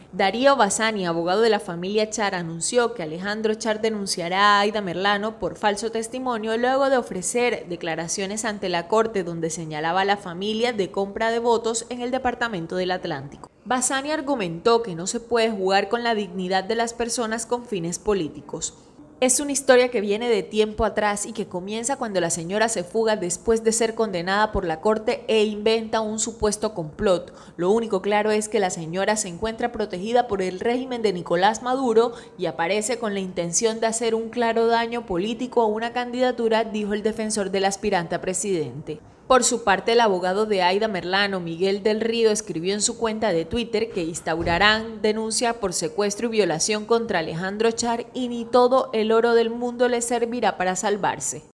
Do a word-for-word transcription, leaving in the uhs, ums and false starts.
Darío Bassani, abogado de la familia Char, anunció que Alejandro Char denunciará a Aida Merlano por falso testimonio luego de ofrecer declaraciones ante la corte donde señalaba a la familia de compra de votos en el departamento del Atlántico. Bassani argumentó que no se puede jugar con la dignidad de las personas con fines políticos. Es una historia que viene de tiempo atrás y que comienza cuando la señora se fuga después de ser condenada por la corte e inventa un supuesto complot. Lo único claro es que la señora se encuentra protegida por el régimen de Nicolás Maduro y aparece con la intención de hacer un claro daño político a una candidatura, dijo el defensor del aspirante a presidente. Por su parte, el abogado de Aida Merlano, Miguel del Río, escribió en su cuenta de Twitter que instaurarán denuncia por secuestro y violación contra Alejandro Char y ni todo el oro del mundo le servirá para salvarse.